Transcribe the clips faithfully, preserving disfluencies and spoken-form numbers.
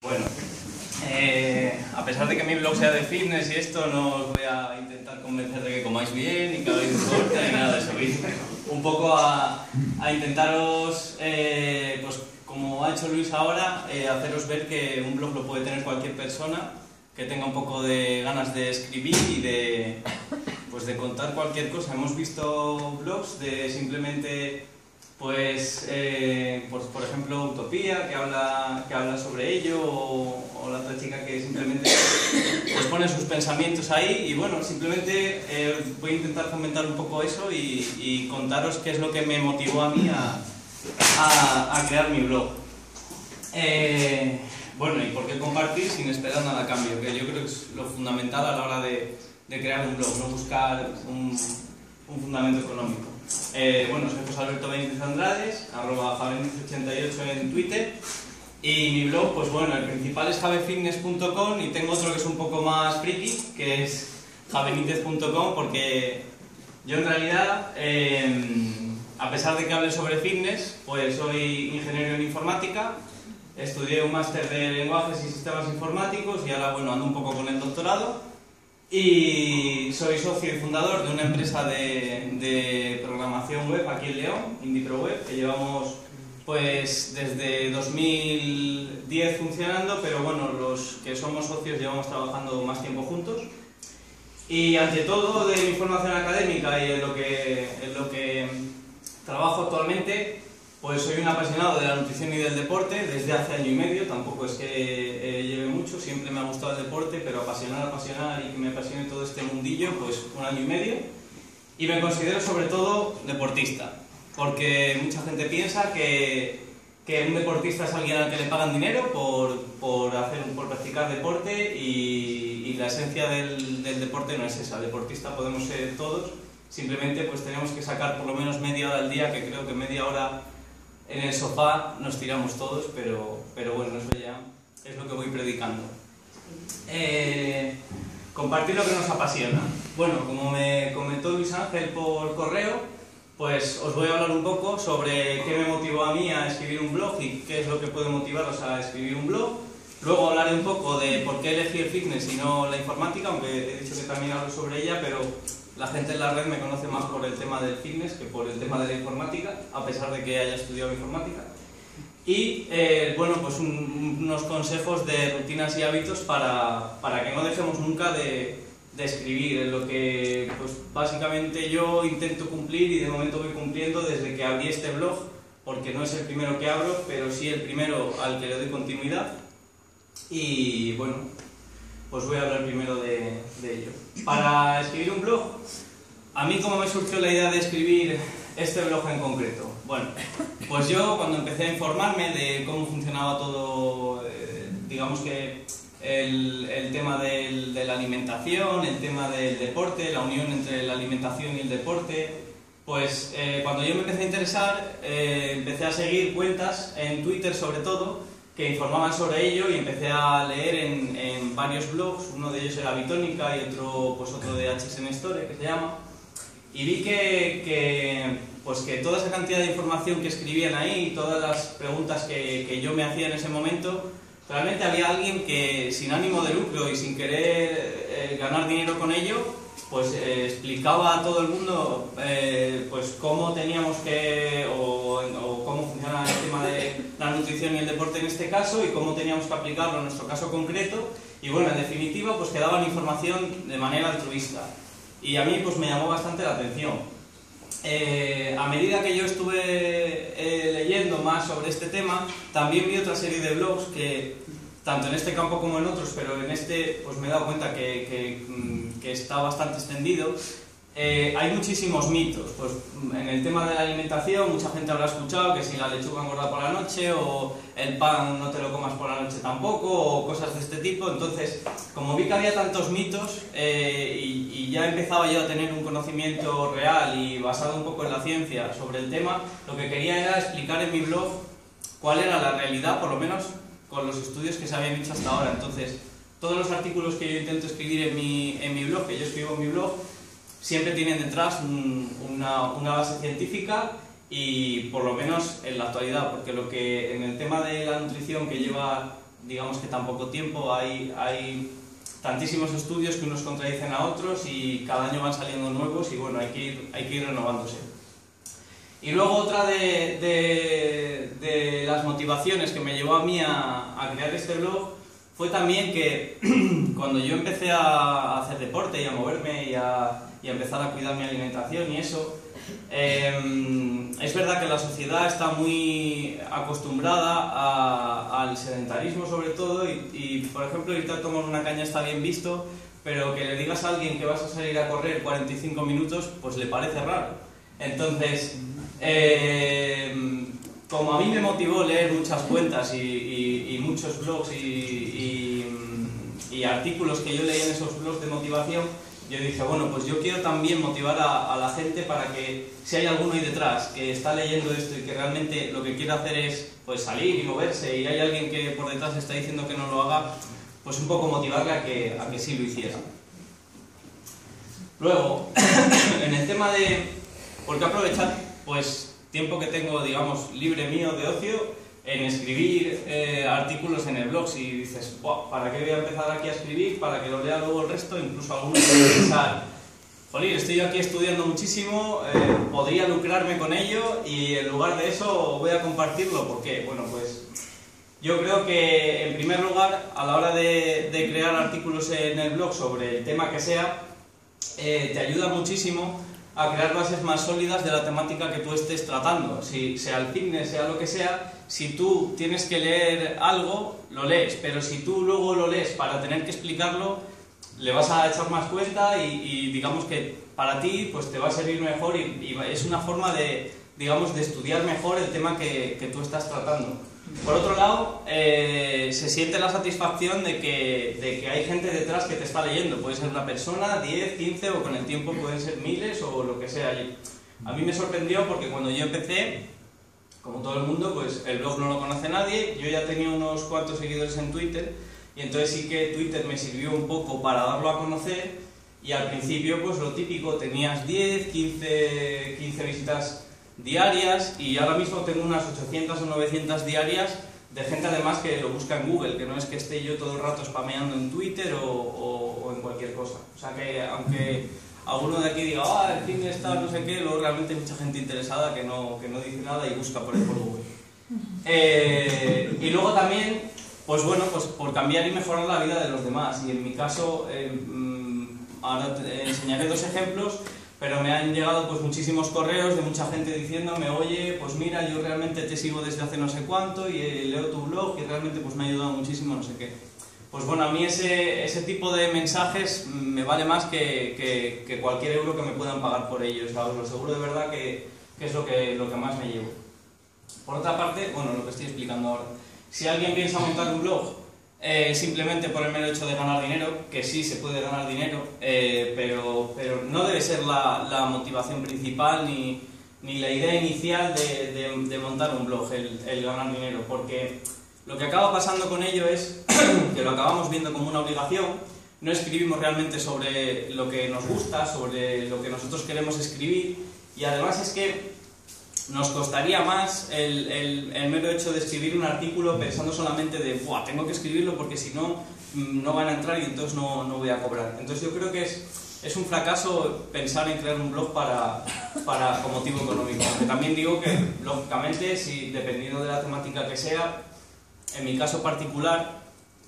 Bueno, eh, a pesar de que mi blog sea de fitness y esto, no os voy a intentar convencer de que comáis bien y que hagáis deporte ni nada de eso. Voy un poco a, a intentaros, eh, pues como ha hecho Luis ahora, eh, haceros ver que un blog lo puede tener cualquier persona que tenga un poco de ganas de escribir y de, pues de contar cualquier cosa. Hemos visto blogs de simplemente... Pues, eh, pues, por ejemplo, Utopía, que habla, que habla sobre ello, o, o la otra chica que simplemente pues pone sus pensamientos ahí, y bueno, simplemente eh, voy a intentar comentar un poco eso y, y contaros qué es lo que me motivó a mí a, a, a crear mi blog. Eh, bueno, y por qué compartir sin esperar nada a cambio, que yo creo que es lo fundamental a la hora de, de crear un blog, no buscar un, un fundamento económico. Eh, bueno, soy José Alberto Benítez Andrades, arroba javenítez ochenta y ocho en Twitter, y mi blog, pues bueno, el principal es javefitness punto com, y tengo otro que es un poco más friki, que es javenítez punto com, porque yo en realidad, eh, a pesar de que hable sobre fitness, pues soy ingeniero en informática, estudié un máster de lenguajes y sistemas informáticos y ahora, bueno, ando un poco con el doctorado. Y soy socio y fundador de una empresa de, de programación web aquí en León, IndieProWeb, que llevamos pues desde dos mil diez funcionando, pero bueno, los que somos socios llevamos trabajando más tiempo juntos. Y ante todo, de mi formación académica y en lo que, en lo que trabajo actualmente, pues soy un apasionado de la nutrición y del deporte desde hace año y medio. Tampoco es que eh, lleve mucho, siempre me ha gustado el deporte, pero apasionar, apasionar y que me apasione todo este mundillo, pues un año y medio. Y me considero sobre todo deportista, porque mucha gente piensa que, que un deportista es alguien al que le pagan dinero por, por, hacer, por practicar deporte, y, y la esencia del, del deporte no es esa. Deportista podemos ser todos, simplemente pues tenemos que sacar por lo menos media hora al día, que creo que media hora en el sofá nos tiramos todos, pero, pero bueno, eso ya es lo que voy predicando. Eh, compartir lo que nos apasiona. Bueno, como me comentó Luis Ángel por correo, pues os voy a hablar un poco sobre qué me motivó a mí a escribir un blog y qué es lo que puede motivaros a escribir un blog. Luego hablaré un poco de por qué elegí el fitness y no la informática, aunque he dicho que también hablo sobre ella, pero la gente en la red me conoce más por el tema del fitness que por el tema de la informática, a pesar de que haya estudiado informática. Y, eh, bueno, pues un, unos consejos de rutinas y hábitos para, para que no dejemos nunca de, de escribir, en lo que, pues, básicamente yo intento cumplir y de momento voy cumpliendo desde que abrí este blog, porque no es el primero que abro, pero sí el primero al que le doy continuidad. Y, bueno, pues voy a hablar primero de, de ello. Para escribir un blog, a mí cómo me surgió la idea de escribir este blog en concreto. Bueno, pues yo cuando empecé a informarme de cómo funcionaba todo, eh, digamos que el, el tema del, de la alimentación, el tema del deporte, la unión entre la alimentación y el deporte, pues eh, cuando yo me empecé a interesar, eh, empecé a seguir cuentas en Twitter sobre todo, que informaban sobre ello, y empecé a leer en, en varios blogs. Uno de ellos era Bitónica y otro, pues otro de H S M Store, que se llama, y vi que, que, pues que toda esa cantidad de información que escribían ahí, todas las preguntas que, que yo me hacía en ese momento, realmente había alguien que sin ánimo de lucro y sin querer eh, ganar dinero con ello, pues eh, explicaba a todo el mundo eh, pues cómo teníamos que, o, o cómo funcionaba el tema de la nutrición y el deporte en este caso, y cómo teníamos que aplicarlo en nuestro caso concreto. Y bueno, en definitiva, pues que daban información de manera altruista, y a mí pues me llamó bastante la atención. Eh, a medida que yo estuve eh, leyendo más sobre este tema, también vi otra serie de blogs que, tanto en este campo como en otros, pero en este pues me he dado cuenta que, que, que está bastante extendido. Eh, hay muchísimos mitos. Pues en el tema de la alimentación, mucha gente habrá escuchado que si la lechuga engorda por la noche, o el pan no te lo comas por la noche tampoco, o cosas de este tipo. Entonces, como vi que había tantos mitos, eh, y, y ya empezaba yo a tener un conocimiento real y basado un poco en la ciencia sobre el tema, lo que quería era explicar en mi blog cuál era la realidad, por lo menos con los estudios que se habían hecho hasta ahora. Entonces, todos los artículos que yo intento escribir en mi, en mi blog, que yo escribo en mi blog, siempre tienen detrás un, una, una base científica, y por lo menos en la actualidad, porque lo que en el tema de la nutrición que lleva digamos que tan poco tiempo, hay, hay tantísimos estudios que unos contradicen a otros y cada año van saliendo nuevos y bueno, hay que ir, hay que ir renovándose. Y luego otra de, de, de las motivaciones que me llevó a mí a, a crear este blog fue también que cuando yo empecé a hacer deporte y a moverme y a, y a empezar a cuidar mi alimentación y eso, eh, es verdad que la sociedad está muy acostumbrada a, al sedentarismo sobre todo y, y por ejemplo irte a tomar una caña está bien visto, pero que le digas a alguien que vas a salir a correr cuarenta y cinco minutos pues le parece raro. Entonces, eh, como a mí me motivó leer muchas cuentas y, y, y muchos blogs y, y, y artículos que yo leía en esos blogs de motivación, yo dije, bueno, pues yo quiero también motivar a, a la gente para que si hay alguno ahí detrás que está leyendo esto y que realmente lo que quiere hacer es pues salir y moverse y hay alguien que por detrás está diciendo que no lo haga, pues un poco motivarle a que, a que sí lo hiciera. Luego, en el tema de por qué aprovechar pues tiempo que tengo, digamos, libre mío de ocio en escribir eh, artículos en el blog. Si dices, ¿para qué voy a empezar aquí a escribir? Para que lo lea luego el resto, incluso algunos pueden pensar, jolín, estoy yo aquí estudiando muchísimo, eh, podría lucrarme con ello y en lugar de eso voy a compartirlo. ¿Por qué? Bueno, pues yo creo que en primer lugar, a la hora de, de crear artículos en el blog sobre el tema que sea, eh, te ayuda muchísimo a crear bases más sólidas de la temática que tú estés tratando, si sea el fitness, sea lo que sea. Si tú tienes que leer algo, lo lees, pero si tú luego lo lees para tener que explicarlo, le vas a echar más cuenta y, y digamos que para ti pues te va a servir mejor y, y es una forma de, digamos, de estudiar mejor el tema que, que tú estás tratando. Por otro lado, eh, se siente la satisfacción de que, de que hay gente detrás que te está leyendo. Puede ser una persona, diez, quince o con el tiempo pueden ser miles o lo que sea. A mí me sorprendió porque cuando yo empecé, como todo el mundo, pues el blog no lo conoce nadie. Yo ya tenía unos cuantos seguidores en Twitter y entonces sí que Twitter me sirvió un poco para darlo a conocer y al principio pues lo típico, tenías diez, quince, quince visitas diarias y ahora mismo tengo unas ochocientas o novecientas diarias de gente además que lo busca en Google, que no es que esté yo todo el rato spameando en Twitter o, o, o en cualquier cosa. O sea que aunque alguno de aquí diga, ah, el fin está no sé qué, luego realmente hay mucha gente interesada que no, que no dice nada y busca por ahí por Google. Eh, y luego también, pues bueno, pues por cambiar y mejorar la vida de los demás. Y en mi caso, eh, ahora te enseñaré dos ejemplos. Pero me han llegado pues muchísimos correos de mucha gente diciéndome, oye, pues mira, yo realmente te sigo desde hace no sé cuánto y eh, leo tu blog y realmente pues me ha ayudado muchísimo, no sé qué. Pues bueno, a mí ese, ese tipo de mensajes me vale más que, que, que cualquier euro que me puedan pagar por ellos. O sea, os lo aseguro de verdad que, que es lo que, lo que más me llevo. Por otra parte, bueno, lo que estoy explicando ahora. Si alguien piensa montar un blog Eh, simplemente por el mero hecho de ganar dinero, que sí se puede ganar dinero, eh, pero, pero no debe ser la, la motivación principal ni, ni la idea inicial de, de, de montar un blog, el, el ganar dinero, porque lo que acaba pasando con ello es que lo acabamos viendo como una obligación, no escribimos realmente sobre lo que nos gusta, sobre lo que nosotros queremos escribir y además es que nos costaría más el, el, el mero hecho de escribir un artículo pensando solamente de Buah, tengo que escribirlo porque si no, no van a entrar y entonces no, no voy a cobrar. Entonces yo creo que es, es un fracaso pensar en crear un blog para, para, con motivo económico. Aunque también digo que, lógicamente, si dependiendo de la temática que sea, en mi caso particular,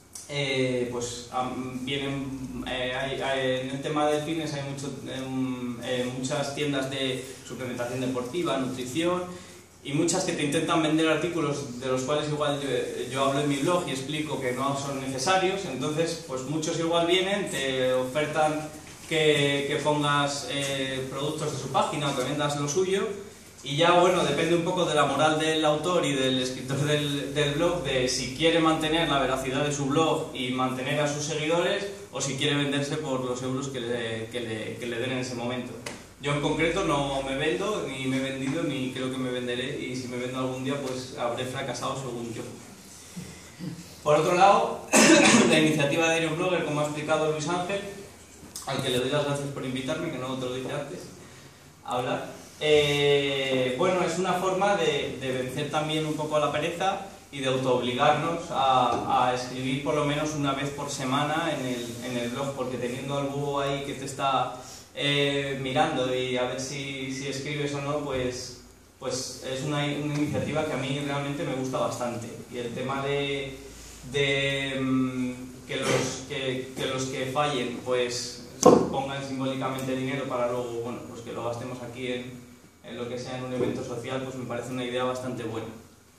Eh, pues um, vienen, eh, hay, hay, en el tema del fitness hay mucho, eh, muchas tiendas de suplementación deportiva, nutrición y muchas que te intentan vender artículos de los cuales igual yo, yo hablo en mi blog y explico que no son necesarios, entonces pues muchos igual vienen, te ofertan que, que pongas eh, productos de su página o que vendas lo suyo. Y ya, bueno, depende un poco de la moral del autor y del escritor del, del blog, de si quiere mantener la veracidad de su blog y mantener a sus seguidores, o si quiere venderse por los euros que le, que le, que le den en ese momento. Yo en concreto no me vendo, ni me he vendido, ni creo que me venderé, y si me vendo algún día, pues habré fracasado según yo. Por otro lado, la iniciativa de Aerion Blogger, como ha explicado Luis Ángel, al que le doy las gracias por invitarme, que no te lo dije antes, a hablar. Eh, bueno, es una forma de, de vencer también un poco a la pereza y de autoobligarnos a, a escribir por lo menos una vez por semana en el, en el blog, porque teniendo al búho ahí que te está eh, mirando y a ver si, si escribes o no, pues, pues es una, una iniciativa que a mí realmente me gusta bastante. Y el tema de, de um, que, los, que, que los que fallen pues pongan simbólicamente dinero para luego, bueno, pues que lo gastemos aquí en, en lo que sea en un evento social, pues me parece una idea bastante buena.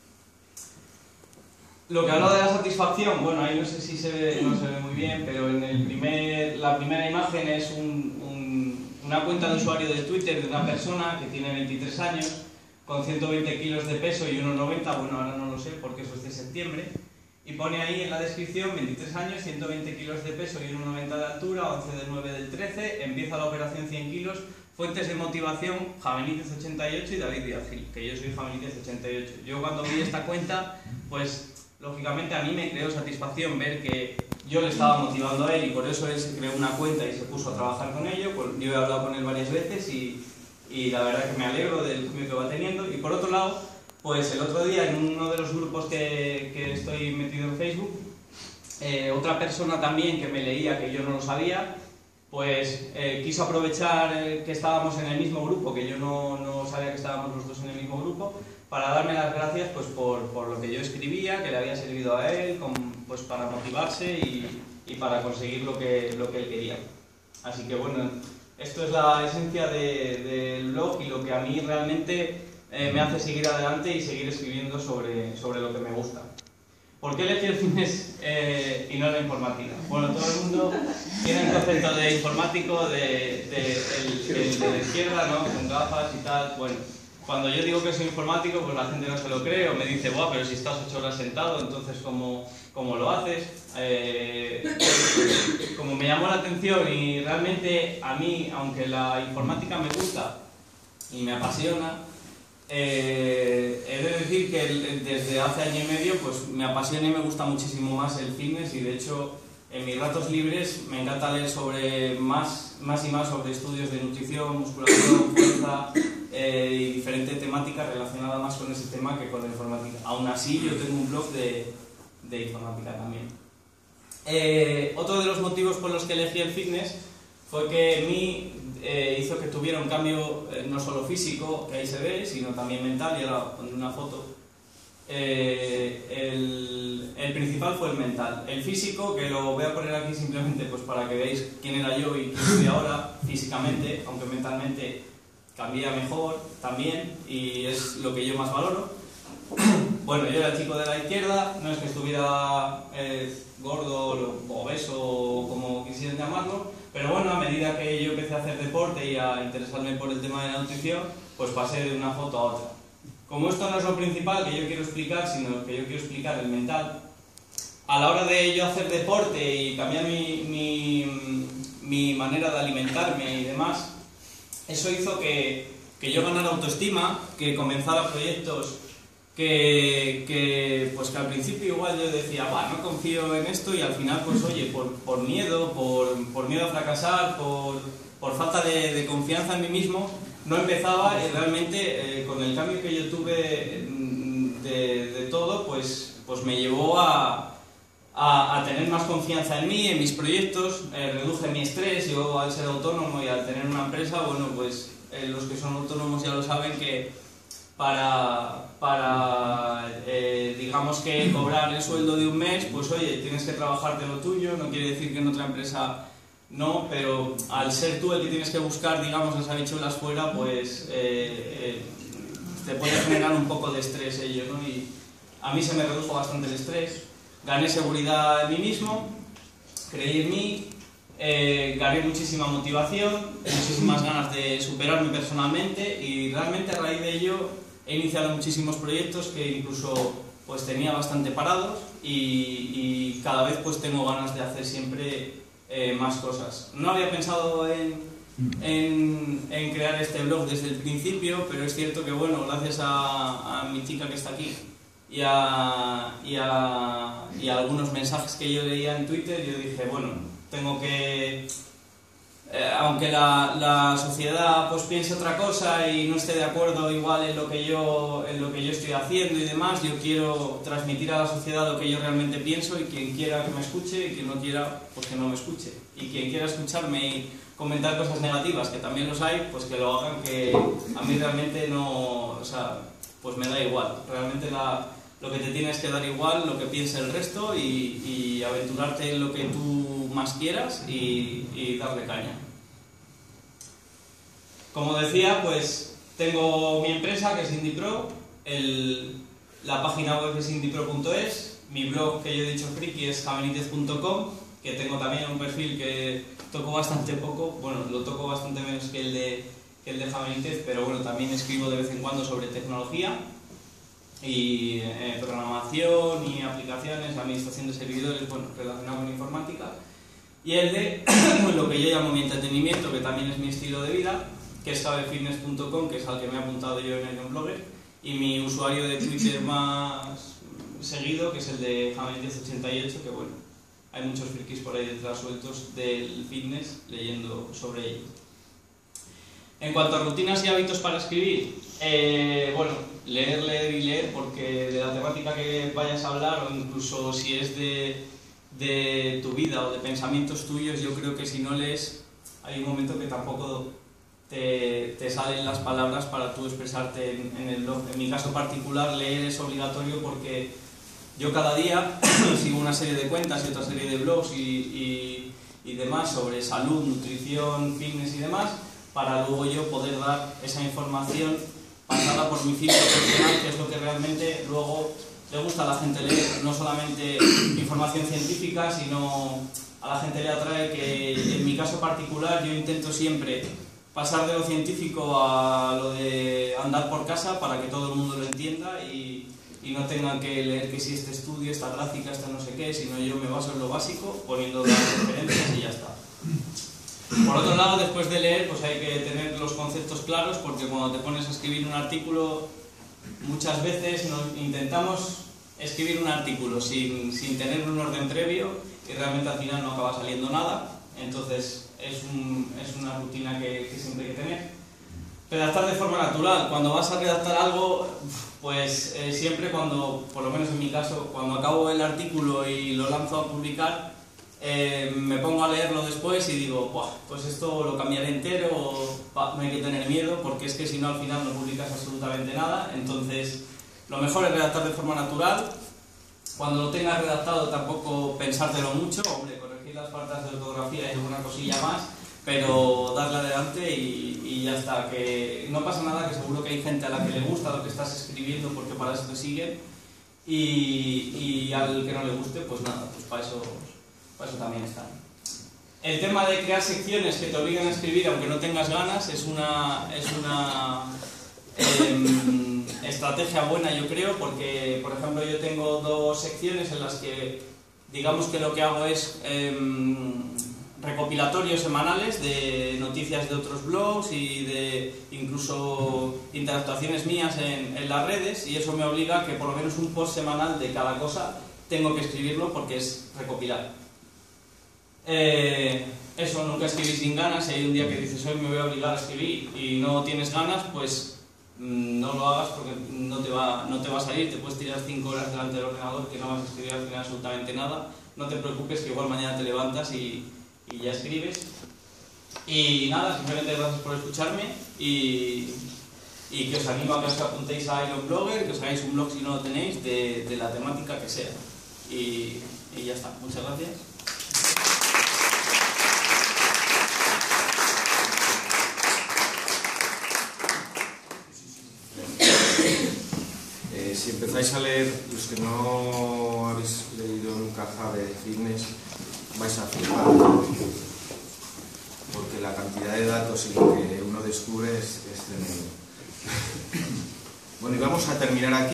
Lo que habla de la satisfacción, bueno, ahí no sé si se ve, no se ve muy bien, pero en el primer, la primera imagen es un, un, una cuenta de usuario de Twitter de una persona que tiene veintitrés años, con ciento veinte kilos de peso y uno noventa, bueno, ahora no lo sé porque eso es de septiembre, y pone ahí en la descripción veintitrés años, ciento veinte kilos de peso y uno noventa de altura, once del nueve del trece, empieza la operación cien kilos, fuentes de motivación, Javenítez ochenta y ocho y David Díaz Gil, que yo soy Javenítez ochenta y ocho. Yo cuando vi esta cuenta, pues lógicamente a mí me creó satisfacción ver que yo le estaba motivando a él y por eso él se creó una cuenta y se puso a trabajar con ello. Yo he hablado con él varias veces y, y la verdad que me alegro del cambio que va teniendo. Y por otro lado, pues el otro día en uno de los grupos que, que estoy metido en Facebook, eh, otra persona también que me leía que yo no lo sabía, pues eh, quiso aprovechar eh, que estábamos en el mismo grupo, que yo no, no sabía que estábamos los dos en el mismo grupo, para darme las gracias pues, por, por lo que yo escribía, que le había servido a él, con, pues, para motivarse y, y para conseguir lo que, lo que él quería. Así que bueno, esto es la esencia de, del blog y lo que a mí realmente eh, me hace seguir adelante y seguir escribiendo sobre, sobre lo que me gusta. ¿Por qué elegí el fitness eh, y no la informática? Bueno, todo el mundo tiene el concepto de informático, de, de, el, el de la izquierda, ¿no? Con gafas y tal. Bueno, cuando yo digo que soy informático, pues la gente no se lo cree o me dice, buah, pero si estás ocho horas sentado, entonces ¿cómo, cómo lo haces? Eh, como me llamó la atención y realmente a mí, aunque la informática me gusta y me apasiona, eh, he de decir que el, desde hace año y medio pues me apasiona y me gusta muchísimo más el fitness y de hecho en mis ratos libres me encanta leer sobre más, más y más sobre estudios de nutrición, musculación, fuerza eh, y diferentes temáticas relacionadas más con ese tema que con la informática. Aún así yo tengo un blog de, de informática también. Eh, otro de los motivos por los que elegí el fitness fue que en mí eh, hizo que tuviera un cambio eh, no solo físico, que ahí se ve, sino también mental, y ahora pondré una foto. Eh, el, el principal fue el mental. El físico, que lo voy a poner aquí simplemente pues para que veáis quién era yo y quién soy ahora físicamente, aunque mentalmente cambié mejor también y es lo que yo más valoro. Bueno, yo era el chico de la izquierda, no es que estuviera eh, gordo o obeso o como quisieran llamarlo, pero bueno, a medida que yo empecé a hacer deporte y a interesarme por el tema de la nutrición, pues pasé de una foto a otra. Como esto no es lo principal que yo quiero explicar, sino que yo quiero explicar el mental, a la hora de yo hacer deporte y cambiar mi, mi, mi manera de alimentarme y demás, eso hizo que, que yo ganara autoestima, que comenzara proyectos que, que, pues que al principio igual yo decía, bah, no confío en esto y al final, pues oye, por, por miedo, por, por miedo a fracasar, por, por falta de, de confianza en mí mismo, no empezaba y realmente eh, con el cambio que yo tuve de, de todo, pues, pues me llevó a, a, a tener más confianza en mí, en mis proyectos, eh, reduje mi estrés. Yo al ser autónomo y al tener una empresa, bueno, pues eh, los que son autónomos ya lo saben que para, para eh, digamos que cobrar el sueldo de un mes, pues oye, tienes que trabajar de lo tuyo, no quiere decir que en otra empresa no, pero al ser tú el que tienes que buscar, digamos, las habichuelas fuera, pues eh, eh, te puede generar un poco de estrés ello, ¿no? Y a mí se me redujo bastante el estrés, gané seguridad en mí mismo, creí en mí, eh, gané muchísima motivación, muchísimas ganas de superarme personalmente y realmente a raíz de ello he iniciado muchísimos proyectos que incluso pues tenía bastante parados y, y cada vez pues tengo ganas de hacer siempre Eh, más cosas. No había pensado en, en, en crear este blog desde el principio, pero es cierto que, bueno, gracias a, a mi chica que está aquí y a, y, a, y a algunos mensajes que yo leía en Twitter, yo dije, bueno, tengo que, eh, aunque la, la sociedad pues piense otra cosa y no esté de acuerdo igual en lo que yo, en lo que yo estoy haciendo y demás, yo quiero transmitir a la sociedad lo que yo realmente pienso, y quien quiera que me escuche y quien no quiera, pues que no me escuche. Y quien quiera escucharme y comentar cosas negativas, que también los hay, pues que lo hagan, que a mí realmente no, o sea, pues me da igual. Realmente la, lo que te tienes que dar igual, lo que piense el resto, y, y aventurarte en lo que tú más quieras y, y darle caña. Como decía, pues tengo mi empresa, que es IndiePro, el, la página web es indiepro punto es, mi blog, que yo he dicho friki, es javenitez punto com, que tengo también un perfil que toco bastante poco, bueno, lo toco bastante menos que el de, que el de Javenitez, pero bueno, también escribo de vez en cuando sobre tecnología y eh, programación y aplicaciones, administración de servidores, bueno, relacionado con informática. Y el de lo que yo llamo mi entretenimiento, que también es mi estilo de vida, que es javefitness punto com, que es al que me he apuntado yo en el Blogger, y mi usuario de Twitter más seguido, que es el de javenitez ochenta y ocho, que bueno, hay muchos frikis por ahí detrás sueltos del fitness leyendo sobre ello. En cuanto a rutinas y hábitos para escribir, eh, bueno, leer, leer y leer, porque de la temática que vayas a hablar, o incluso si es de, de tu vida o de pensamientos tuyos, yo creo que si no lees, hay un momento que tampoco te, te salen las palabras para tú expresarte en, en el blog. En mi caso particular, leer es obligatorio porque yo cada día sigo una serie de cuentas y otra serie de blogs y, y, y demás sobre salud, nutrición, fitness y demás, para luego yo poder dar esa información pasada por mi filtro personal, que es lo que realmente luego le gusta a la gente leer. No solamente información científica, sino a la gente le atrae que, en mi caso particular, yo intento siempre pasar de lo científico a lo de andar por casa para que todo el mundo lo entienda y, y no tengan que leer que si este estudio, esta gráfica, esta no sé qué, sino yo me baso en lo básico, poniendo las referencias y ya está. Por otro lado, después de leer, pues hay que tener los conceptos claros, porque cuando te pones a escribir un artículo, muchas veces nos intentamos escribir un artículo sin, sin tener un orden previo y realmente al final no acaba saliendo nada. Entonces es, un, es una rutina que, que siempre hay que tener. Redactar de forma natural. Cuando vas a redactar algo, pues eh, siempre cuando, por lo menos en mi caso, cuando acabo el artículo y lo lanzo a publicar, eh, me pongo a leerlo después y digo, Buah, pues esto lo cambiaré entero, o no hay que tener miedo, porque es que si no al final no publicas absolutamente nada. Entonces lo mejor es redactar de forma natural. Cuando lo tengas redactado tampoco pensártelo mucho, hombre, corregir las faltas de ortografía y alguna cosilla más, pero darle adelante y, y ya está, que no pasa nada, que seguro que hay gente a la que le gusta lo que estás escribiendo porque para eso te siguen, y, y al que no le guste, pues nada, pues para eso, para eso también están. El tema de crear secciones que te obligan a escribir aunque no tengas ganas es una, es una eh, estrategia buena, yo creo, porque por ejemplo yo tengo dos secciones en las que digamos que lo que hago es eh, recopilatorios semanales de noticias de otros blogs y de incluso interactuaciones mías en, en las redes, y eso me obliga a que por lo menos un post semanal de cada cosa tengo que escribirlo porque es recopilar. Eh, eso, nunca escribir sin ganas. Si hay un día que dices hoy me voy a obligar a escribir y no tienes ganas, pues mmm, no lo hagas porque no te, va, no te va a salir. Te puedes tirar cinco horas delante del ordenador que no vas a escribir al final absolutamente nada. No te preocupes, que igual mañana te levantas y, y ya escribes. Y nada, simplemente gracias por escucharme y, y que os animo a que os apuntéis a Iron Blogger, que os hagáis un blog si no lo tenéis, de, de la temática que sea. Y, y ya está, muchas gracias. Si empezáis a leer, los que no habéis leído nunca Jave Fitness, vais a flipar, porque la cantidad de datos y lo que uno descubre es, es tremendo. Bueno, y vamos a terminar aquí.